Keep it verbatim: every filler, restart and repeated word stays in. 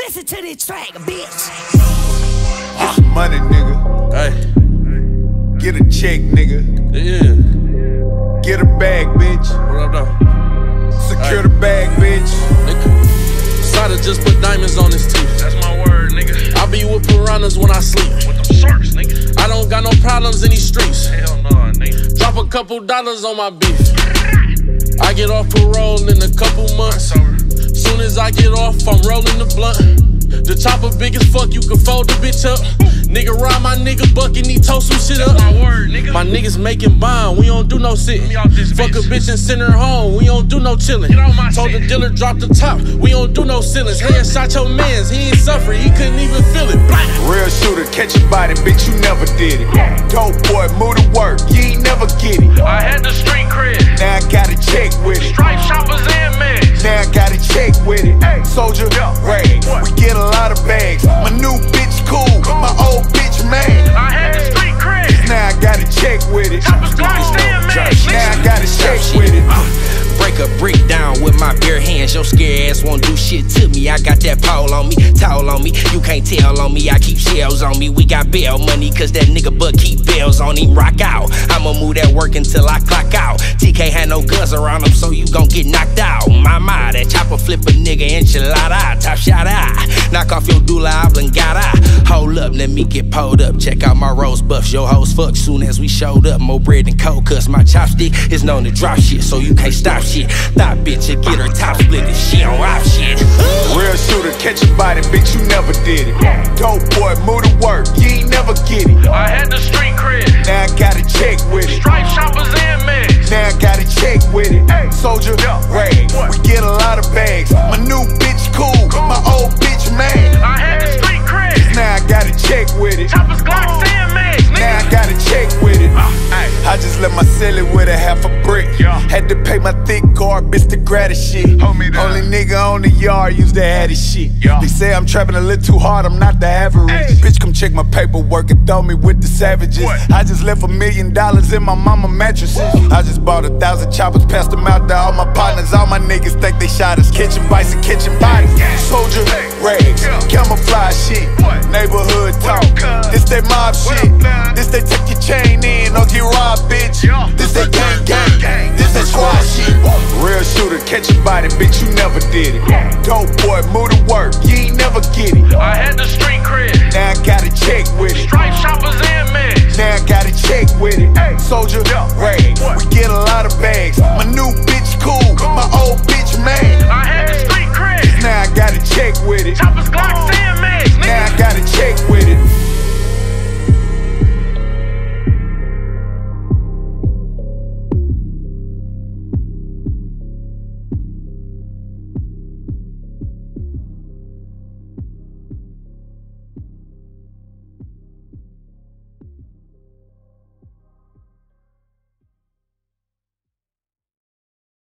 Listen to this track, bitch. Get some money, nigga. Hey. Get a check, nigga. Yeah. Get a bag, bitch. What up, though? Secure Ay. the bag, bitch. Nigga. Sada just put diamonds on his teeth. That's my word, nigga. I be with piranhas when I sleep. With them sharks, nigga. I don't got no problems in these streets. Hell no, nigga. Drop a couple dollars on my beef. I get off parole in a couple months. Soon as I get off, I'm rolling the blunt. The chopper big as fuck, you can fold the bitch up. Nigga ride my nigga bucket, he told some shit up. That's my word, nigga. My niggas making bond, we don't do no sitting. Fuck a bitch and send her home, we don't do no chilling. Told the dealer drop the top, we don't do no ceilings. Headshot your mans, he ain't suffer, he couldn't even feel it. Real shooter, catch a body, bitch, you never did it. Dope boy, move to work, you ain't never get it. I had the street cred. Now I got a check with it. Stripe shoppers and meds. Now I got a check with it. Soldier, rags, we get a lot of bags. My new bitch cool, my old bitch mad. I had the street cred. Now I got a check with it. Choppers, glocks, and meds. Now I got a check with it. Break a brick down with my bare hands. Your scare ass won't do shit to me. I got that pole on me, towel on me. You can't tell on me, I keep shells on me. We got bail money, cause that nigga butt keep bells on him. Rock out, I'ma move that work until I clock out. T K had no guns around him, so you gon' get knocked out. My my, that chopper flip a nigga enchilada. Top shot I, knock off your dula oblongata. Hold up, let me get pulled up. Check out my rose buffs, your hoes fuck soon as we showed up. More bread than cold, cause my chopstick is known to drop shit, so you can't stop shit. Thought bitch and get her top split and she on off shit. Real shooter, catch a body, bitch, you never did it. Dope boy, move to work, you ain't never get it. I had the street cred. Now I got a check with it. Stripe shoppers and meds. Now I got a check with it. Soldier, rags, we get a lot of bags. My new bitch cool, my old bitch mad. I had the street cred. Now I got a check with it. Choppers, glocks, and meds. Now I got a check with it. I just let my celly with a half a brick. Had to pay my thick guard, bitch, to grab the shit. Only nigga on the yard used to have this shit. They say I'm trapping a little too hard, I'm not the average. Bitch, come check my paperwork and throw me with the savages. I just left a million dollars in my mama mattresses. I just bought a thousand choppers, passed them out to all my partners. All my niggas think they shot us. Kitchen bites and kitchen bodies. Soldier, rags, camouflage shit. Neighborhood talk. This they mob shit. This they take your chain in or get robbed, bitch. This they gang gang. This they squad shit. Real shooter, catch a body, bitch, you never did it. Dope boy, move to work, you ain't never get it. I had the street cred. Now I got a check with it. Stripe shoppers and meds. Now I got a check with it. Soldier, rags, we get a lot of bags. My new bitch cool, my old bitch mad. I had the street cred. Now I got a check with it. Choppers, glocks, and meds. Now I got a check with it.